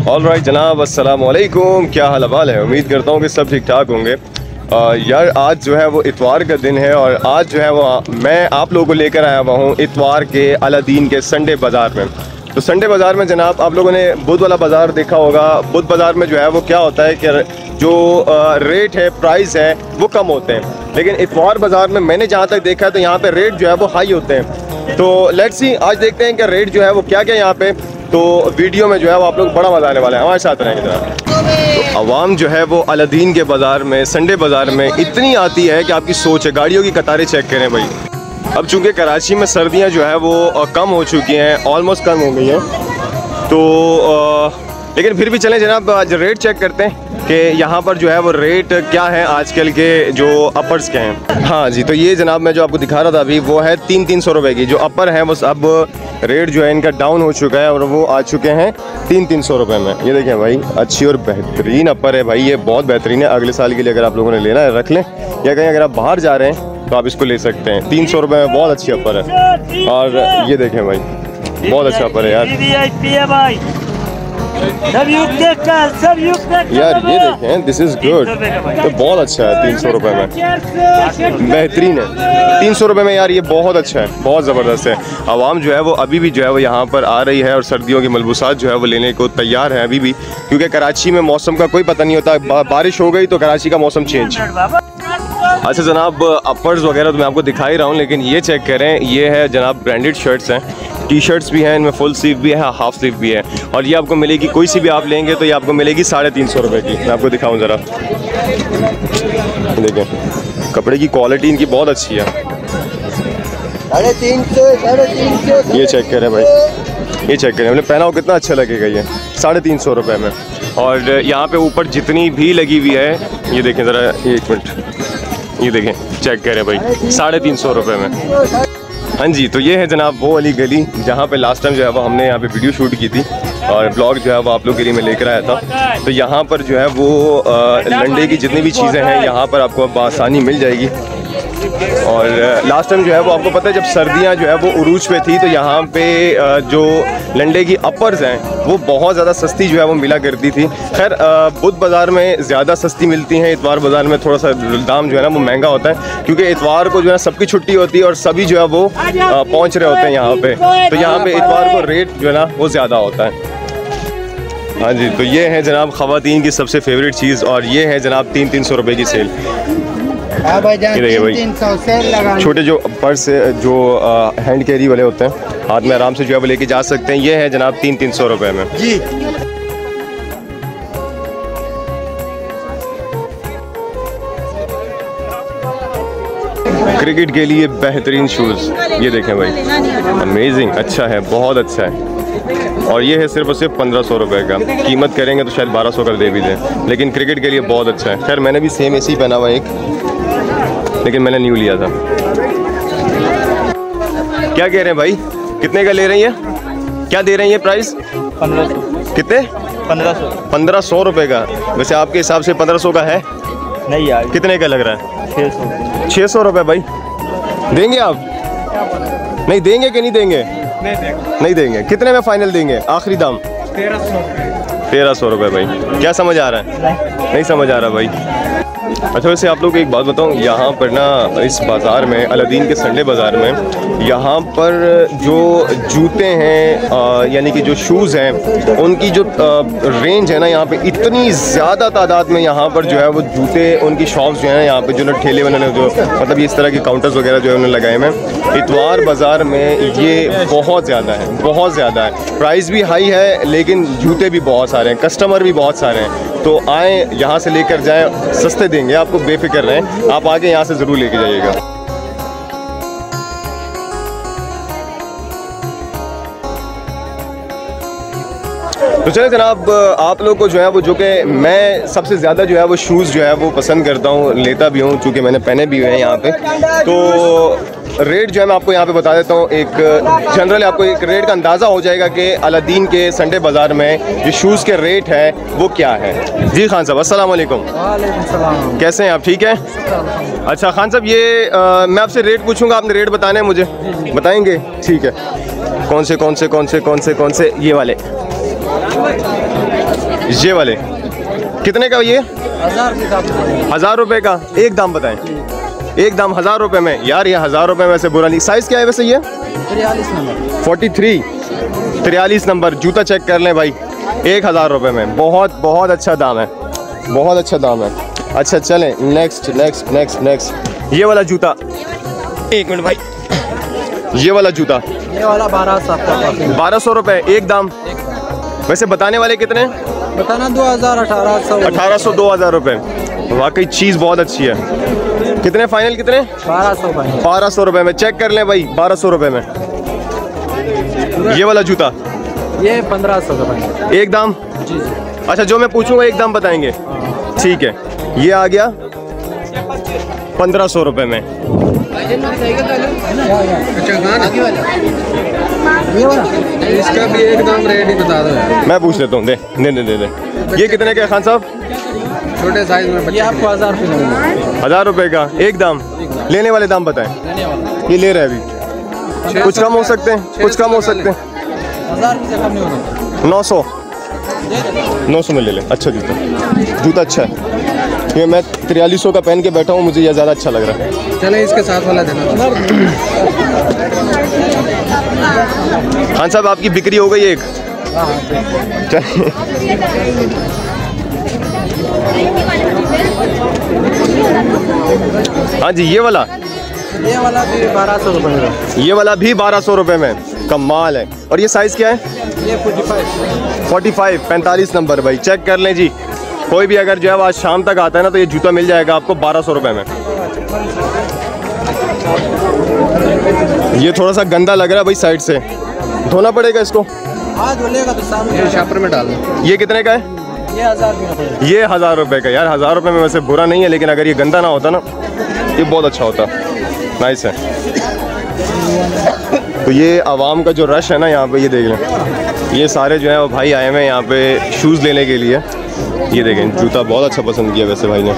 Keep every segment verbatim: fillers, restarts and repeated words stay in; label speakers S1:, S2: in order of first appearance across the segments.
S1: All right जनाब, अस्सलाम वालेकुम। क्या हाल हवाल है? उम्मीद करता हूँ कि सब ठीक ठाक होंगे। आ, यार आज जो है वो इतवार का दिन है और आज जो है वो मैं आप लोगों को लेकर आया हुआ हूँ इतवार के अलादीन के संडे बाज़ार में। तो संडे बाज़ार में जनाब आप लोगों ने बुध वाला बाज़ार देखा होगा। बुध बाज़ार में जो है वो क्या होता है कि जो आ, रेट है, प्राइस है वो कम होते हैं, लेकिन इतवार बाज़ार में मैंने जहाँ तक देखा है तो यहाँ पे रेट जो है वो हाई होते हैं। तो लेट्स सी आज देखते हैं कि रेट जो है वो क्या क्या यहाँ पे। तो वीडियो में जो है वो आप लोग बड़ा मज़ा आने वाला है, हमारे साथ रहेंगे जनाब। तो अवाम जो है वो अलादीन के बाज़ार में, संडे बाज़ार में इतनी आती है कि आपकी सोच है। गाड़ियों की कतारें चेक करें भाई। अब चूँकि कराची में सर्दियाँ जो है वो कम हो चुकी हैं, ऑलमोस्ट कम हो गई हैं, तो आ, लेकिन फिर भी चलें जनाब आज रेट चेक करते हैं कि यहाँ पर जो है वो रेट क्या है आजकल के जो अपर्स के हैं। हाँ जी, तो ये जनाब मैं जो आपको दिखा रहा था अभी वो है तीन तीन सौ रुपये की। जो अपर है वो अब रेट जो है इनका डाउन हो चुका है और वो आ चुके हैं तीन तीन सौ रुपये में। ये देखें भाई, अच्छी और बेहतरीन अपर है भाई, ये बहुत बेहतरीन है। अगले साल के लिए अगर आप लोगों ने लेना है रख लें, या कहीं अगर आप बाहर जा रहे हैं तो आप इसको ले सकते हैं। तीन सौ रुपये में बहुत अच्छी अपर है। और ये देखें भाई, बहुत अच्छा अपर है यार। सब सब यार ये देखें, दिस इज़ गुड, तो बहुत अच्छा है। तीन सौ रुपये में बेहतरीन है। तीन सौ रुपये में यार ये बहुत अच्छा है, बहुत ज़बरदस्त है। आवाम जो है वो अभी भी जो है वो यहाँ पर आ रही है और सर्दियों के मलबूसात जो है वो लेने को तैयार है अभी भी, क्योंकि कराची में मौसम का कोई पता नहीं होता। बा, बारिश हो गई तो कराची का मौसम चेंज। अच्छा जनाब, अपर्स वगैरह तो मैं आपको दिखा ही रहा हूँ, लेकिन ये चेक करें, ये है जनाब ब्रांडेड शर्ट्स हैं, टी शर्ट्स भी हैं, इनमें फुल स्लीव भी है, हाफ स्लीव भी है। और ये आपको मिलेगी, कोई सी भी आप लेंगे तो ये आपको मिलेगी साढ़े तीन सौ रुपये की। मैं आपको दिखाऊं ज़रा, देखें कपड़े की क्वालिटी इनकी बहुत अच्छी है।
S2: साढ़े तीन सौ साढ़े तीन सौ
S1: ये चेक करें भाई, ये चेक करें, हमने पहना हो कितना अच्छा लगेगा ये साढ़े तीन सौ रुपये में। और यहाँ पे ऊपर जितनी भी लगी हुई है, ये देखें ज़रा, एक मिनट, ये देखें चेक करें भाई, साढ़े तीन सौ रुपये में। हाँ जी, तो ये है जनाब वो वाली गली जहाँ पे लास्ट टाइम जो है वो हमने यहाँ पे वीडियो शूट की थी और ब्लॉग जो है वो आप लोग के लिए मैं लेकर आया था। तो यहाँ पर जो है वो लंडे की जितनी भी चीज़ें हैं यहाँ पर आपको आसानी मिल जाएगी। और लास्ट टाइम जो है वो आपको पता है जब सर्दियाँ जो है वो उरूज पे थी तो यहाँ पे जो लंडे की अपर्स हैं वो बहुत ज़्यादा सस्ती जो है वो मिला करती थी। खैर बुध बाज़ार में ज़्यादा सस्ती मिलती हैं, इतवार बाज़ार में थोड़ा सा दाम जो है ना वो महंगा होता है, क्योंकि इतवार को जो है सबकी छुट्टी होती है और सभी जो है वो पहुँच रहे होते हैं यहाँ पे। तो यहाँ पे इतवार को रेट जो है ना वो ज़्यादा होता है। हाँ जी, तो ये है जनाब ख़वातीन की सबसे फेवरेट चीज़, और ये है जनाब तीन तीन सौ रुपये की सेल।
S2: ये देखिए भाई,
S1: छोटे जो पर्स जो आ, हैंड कैरी वाले होते हैं, हाथ में आराम से जो है वो लेके जा सकते हैं। ये है जनाब तीन तीन सौ रुपये में
S2: जी।
S1: क्रिकेट के लिए बेहतरीन शूज़, ये देखें भाई, अमेजिंग, अच्छा है, बहुत अच्छा है। और ये है सिर्फ और सिर्फ पंद्रह सौ रुपये का। कीमत करेंगे तो शायद बारह सौ का दे भी दें, लेकिन क्रिकेट के लिए बहुत अच्छा है। खैर मैंने भी सेम ऐसे ही पहना हुआ एक, लेकिन मैंने न्यू लिया था। क्या कह रहे हैं भाई, कितने का ले रही हैं, क्या दे रही हैं प्राइस?
S2: पंद्रह सौ।
S1: कितने?
S2: पंद्रह सौ।
S1: पंद्रह सौ रुपये का। वैसे आपके हिसाब से पंद्रह सौ का है?
S2: नहीं यार,
S1: कितने का लग रहा है?
S2: छः सौ।
S1: छः सौ रुपये भाई देंगे आप? नहीं देंगे कि नहीं देंगे?
S2: नहीं देंगे।
S1: नहीं देंगे। कितने में फाइनल देंगे आखिरी दाम?
S2: तेरह सौ।
S1: तेरह सौ रुपये भाई। क्या समझ आ रहा है?
S2: नहीं,
S1: नहीं समझ आ रहा भाई। अच्छा वैसे आप लोग को एक बात बताऊं, यहाँ पर ना इस बाज़ार में, अलादीन के संडे बाज़ार में, यहाँ पर जो जूते हैं यानी कि जो शूज़ हैं उनकी जो आ, रेंज है ना, यहाँ पे इतनी ज़्यादा तादाद में यहाँ पर जो है वो जूते, उनकी शॉप्स जो हैं यहाँ पे, जो ना ठेले उन्होंने जो मतलब इस तरह के काउंटर्स वगैरह जो है उन्होंने लगाए हैं इतवार बाज़ार में, ये बहुत ज़्यादा है, बहुत ज़्यादा है। प्राइस भी हाई है लेकिन जूते भी बहुत सारे हैं, कस्टमर भी बहुत सारे हैं। तो आएँ यहाँ से लेकर जाएँ, सस्ते देंगे आपको, बेफिक्र रहें, आप आगे यहाँ से ज़रूर लेके जाइएगा। तो चले जनाब, आप लोग को जो है वो, जो कि मैं सबसे ज़्यादा जो है वो शूज़ जो है वो पसंद करता हूँ, लेता भी हूँ, चूँकि मैंने पहने भी हुए हैं यहाँ पे। तो रेट जो है मैं आपको यहाँ पे बता देता हूँ, एक जनरल आपको एक रेट का अंदाज़ा हो जाएगा कि अलादीन के संडे बाज़ार में जो शूज़ के रेट है वो क्या है। जी खान साहब, अस्सलाम वालेकुम।
S2: वालेकुम सलाम।
S1: कैसे हैं आप? ठीक है। अच्छा खान साहब, ये आ, मैं आपसे रेट पूछूंगा, आपने रेट बताने हैं मुझे, बताएंगे? ठीक है। कौन से कौन से कौन से कौन से कौन से ये वाले ये वाले कितने का ये?
S2: हजार के
S1: हज़ार रुपए का। एक दाम बताएं, एक दाम हज़ार रुपए में। यार ये हज़ार रुपए में वैसे बुरा नहीं। साइज़ क्या है वैसे ये?
S2: तिरयालीस नंबर
S1: फोर्टी थ्री तिरयालीस नंबर। जूता चेक कर लें भाई, एक हज़ार रुपए में। बहुत बहुत अच्छा दाम है, बहुत अच्छा दाम है। अच्छा चलें नेक्स्ट नेक्स्ट नेक्स्ट नेक्स्ट ये वाला जूता। एक मिनट भाई, ये वाला जूता
S2: ये वाला बारह सौ का
S1: बारह सौ रुपये एक दाम। वैसे बताने वाले कितने?
S2: बताना दो हज़ार अठारह सौ
S1: अठारह सौ दो हज़ार रुपये। वाकई चीज़ बहुत अच्छी है। कितने फाइनल कितने?
S2: बारह सौ भाई
S1: बारह सौ रुपये में। चेक कर लें भाई, बारह सौ रुपये में। ये वाला जूता
S2: ये पंद्रह सौ का भाई
S1: एक दाम।
S2: जी जी।
S1: अच्छा जो मैं पूछूंगा एक दाम बताएंगे, ठीक है। ये आ गया पंद्रह सौ रुपये में।
S2: इसका भी एक दाम रेट ही बता दो।
S1: मैं पूछ लेता हूँ, दे दे दे दे दे। ये कितने का खान साहब?
S2: छोटे साइज में ये आपको हजार रुपये लगेगा।
S1: हज़ार रुपये का एक दाम। लेने वाले दाम बताएं। ये ले रहे हैं अभी, कुछ कम हो सकते हैं, कुछ कम हो सकते हैं।
S2: हजार से कम नहीं होगा।
S1: नौ सौ नौ सौ में ले लें। अच्छा जूता, जूता अच्छा है। ये मैं तिरयालीस सौ का पहन के बैठा हूँ, मुझे यह ज़्यादा अच्छा लग रहा है।
S2: चले इसके साथ वाला देना।
S1: खान साहब आपकी बिक्री हो गई एक। चलिए हाँ जी, ये वाला
S2: ये वाला भी बारह सौ रुपये का।
S1: ये वाला भी बारह सौ रुपये में। कमाल है। और ये साइज़ क्या है?
S2: ये फोर्टी फाइव
S1: फोर्टी फाइव पैंतालीस नंबर भाई। चेक कर लें जी, कोई भी अगर जो है वो आज शाम तक आता है ना तो ये जूता मिल जाएगा आपको बारह सौ रुपये में। ये थोड़ा सा गंदा लग रहा है भाई, साइड से धोना पड़ेगा इसको।
S2: हाँ धुलेगा तो सामने शापर में डाल दो।
S1: ये कितने का है?
S2: ये हज़ार रुपये।
S1: ये हज़ार रुपये का। यार हज़ार रुपये में वैसे बुरा नहीं है, लेकिन अगर ये गंदा ना होता ना ये बहुत अच्छा होता। नाइस है। तो ये आवाम का जो रश है ना यहाँ पे, ये देख लें, ये सारे जो है वो भाई आए हुए हैं यहाँ पे शूज़ लेने के लिए। ये देखें, जूता बहुत अच्छा पसंद किया वैसे भाई ने।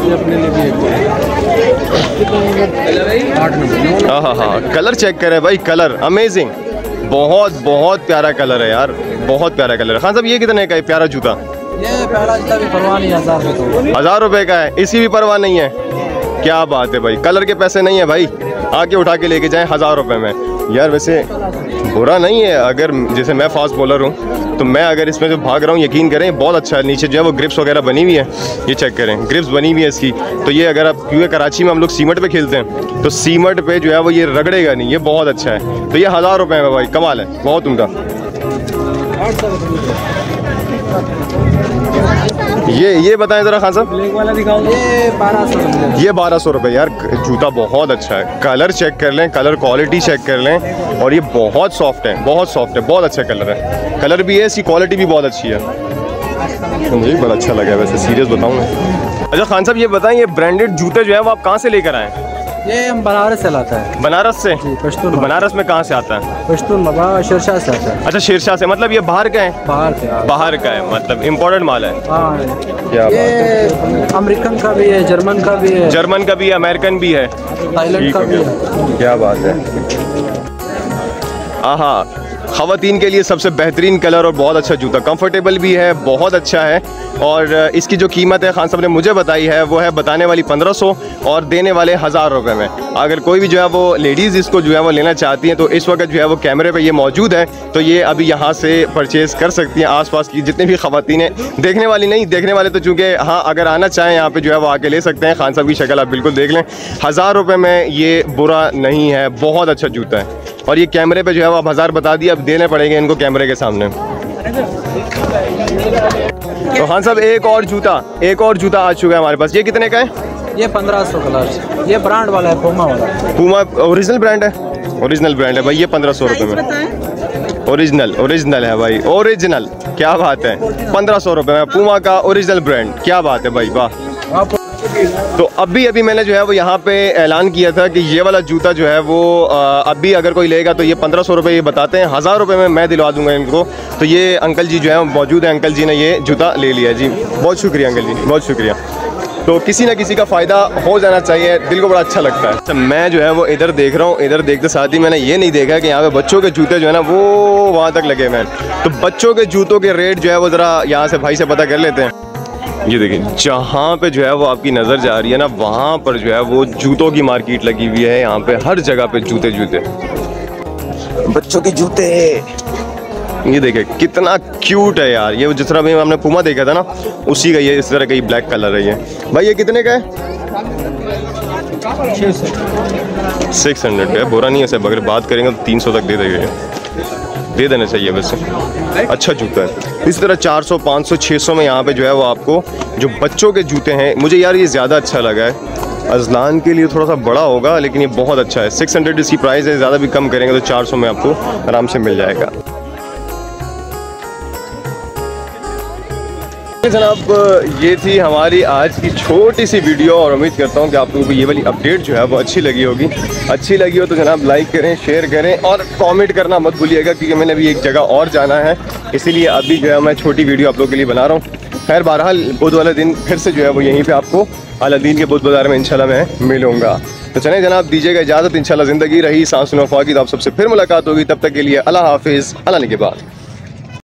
S1: हाँ हाँ हाँ, कलर चेक करें भाई, कलर अमेजिंग, बहुत बहुत प्यारा कलर है यार, बहुत प्यारा कलर है। खान साहब ये कितने का है प्यारा जूता?
S2: ये प्यारा जूता भी परवाह नहीं, हज़ार रुपये
S1: हज़ार रुपये का है। इसकी भी परवाह नहीं है? क्या बात है भाई, कलर के पैसे नहीं है भाई, आके उठा के लेके जाएं हज़ार रुपये में। यार वैसे बुरा नहीं है, अगर जैसे मैं फास्ट बॉलर हूँ तो मैं अगर इसमें जो भाग रहा हूँ, यकीन करें बहुत अच्छा है। नीचे जो है वो ग्रिप्स वगैरह बनी हुई है, ये चेक करें, ग्रिप्स बनी हुई है इसकी। तो ये अगर आप, क्योंकि कराची में हम लोग सीमेंट पे खेलते हैं, तो सीमेंट पे जो है वो ये रगड़ेगा नहीं, ये बहुत अच्छा है। तो ये हज़ार रुपये में भाई, कमाल है, बहुत उम्दा। ये ये बताएं ज़रा खान साहब।
S2: ब्लैक वाला दिखाओ। ये बारह सौ रुपये।
S1: ये बारह सौ रुपये। यार जूता बहुत अच्छा है, कलर चेक कर लें, कलर क्वालिटी चेक कर लें, और ये बहुत सॉफ्ट है, बहुत सॉफ्ट है, बहुत अच्छा कलर है, कलर भी है, इसकी क्वालिटी भी बहुत अच्छी है। मुझे बड़ा अच्छा लगा है वैसे, सीरियस बताऊँ मैं। अच्छा खान साहब ये बताएं, ये ब्रांडेड जूते जो है वो आप कहाँ से लेकर आए?
S2: ये हम बनारस से लाता है।
S1: बनारस से?
S2: पश्तून।
S1: तो बनारस में कहाँ से आता है?
S2: पश्तून बाबा शेरशाह से आता है।
S1: अच्छा शेरशाह से, मतलब ये बाहर का है?
S2: बाहर से।
S1: बाहर का है, मतलब इम्पोर्टेड माल है।
S2: हाँ
S1: क्या
S2: ये अमेरिकन का भी है, जर्मन का भी है,
S1: जर्मन का भी है, अमेरिकन भी है,
S2: थाईलैंड का भी है।
S1: क्या बात है। आहा, ख़वातीन के लिए सबसे बेहतरीन कलर और बहुत अच्छा जूता, कंफर्टेबल भी है, बहुत अच्छा है। और इसकी जो कीमत है खान साहब ने मुझे बताई है वो है बताने वाली पंद्रह सौ और देने वाले हज़ार रुपये में। अगर कोई भी जो है वो लेडीज़ इसको जो है वो लेना चाहती हैं तो इस वक्त जो है वो कैमरे पे ये मौजूद है, तो ये अभी यहाँ से परचेज़ कर सकती हैं। आसपास की जितनी भी ख़वातीन हैं, देखने वाली नहीं, देखने वाले तो चूँकि हाँ अगर आना चाहें यहाँ पे जो है वो आके ले सकते हैं। खान साहब की शक्ल आप बिल्कुल देख लें, हज़ार रुपये में ये बुरा नहीं है, बहुत अच्छा जूता है। और ये कैमरे पे जो है वो आप हज़ार बता दिए, अब देने पड़ेंगे इनको कैमरे के सामने। तो खान साहब एक और जूता, एक और जूता आ चुका है हमारे पास। ये कितने का है?
S2: ये पंद्रह सौ कलर। ये ब्रांड वाला है, पूमा वाला।
S1: पूमा ओरिजिनल ब्रांड है? ओरिजिनल ब्रांड है भाई। ये पंद्रह सौ रुपये में ओरिजिनल, ओरिजिनल है भाई, ओरिजिनल। क्या बात है, पंद्रह सौ रुपये में पूमा का ओरिजिनल ब्रांड, क्या बात है भाई, वाह। तो अभी अभी मैंने जो है वो यहाँ पे ऐलान किया था कि ये वाला जूता जो है वो अभी अगर कोई लेगा तो ये पंद्रह सौ रुपये ये बताते हैं, हज़ार रुपये में मैं दिलवा दूंगा इनको। तो ये अंकल जी जो है मौजूद है, अंकल जी ने ये जूता ले लिया जी, बहुत शुक्रिया अंकल जी, बहुत शुक्रिया। तो किसी ना किसी का फ़ायदा हो जाना चाहिए, दिल को बड़ा अच्छा लगता है। अच्छा, मैं जो है वो इधर देख रहा हूँ, इधर देखते साथ ही मैंने ये नहीं देखा कि यहाँ पे बच्चों के जूते जो है ना वो वहाँ तक लगे हुए हैं। तो बच्चों के जूतों के रेट जो है वो ज़रा यहाँ से भाई से पता कर लेते हैं। ये देखिए, जहाँ पे जो है वो आपकी नज़र जा रही है ना, वहाँ पर जो है वो जूतों की मार्केट लगी हुई है। यहाँ पे हर जगह पे जूते जूते बच्चों के जूते। ये देखिए कितना क्यूट है यार। ये जिस तरह भी हमने पूमा देखा था ना, उसी का ये इस तरह का ही ब्लैक कलर है। ये भाई ये कितने का है? सिक्स हंड्रेड का है। बुरा नहीं है सब, अगर बात करेंगे तो तीन सौ तक दे देंगे, दे देना चाहिए वैसे। अच्छा जूता है। इस तरह चार सौ, पाँच सौ, छह सौ में यहाँ पे जो है वो आपको जो बच्चों के जूते हैं, मुझे यार ये ज़्यादा अच्छा लगा है। अजलान के लिए थोड़ा सा बड़ा होगा, लेकिन ये बहुत अच्छा है। सिक्स हंड्रेड इसकी प्राइस है, ज़्यादा भी कम करेंगे तो चार सौ में आपको आराम से मिल जाएगा। जनाब, ये थी हमारी आज की छोटी सी वीडियो और उम्मीद करता हूँ कि आप लोगों को ये वाली अपडेट जो है वो अच्छी लगी होगी। अच्छी लगी हो तो जनाब लाइक करें, शेयर करें और कमेंट करना मत भूलिएगा, क्योंकि मैंने अभी एक जगह और जाना है, इसीलिए अभी जो है मैं छोटी वीडियो आप लोगों के लिए बना रहा हूँ। खैर बहरहाल बुध वाले दिन फिर से जो है वो यहीं पर आपको अलादीन के बुध बाज़ार में इंशाल्लाह मैं मिलूँगा। तो चलें जनाब, दीजिएगा इजाज़त। इंशाल्लाह ज़िंदगी रही सांस नफा की तो आप सबसे फिर मुलाकात होगी। तब तक के लिए अल्लाह हाफिज़, अल्लाह के बाद।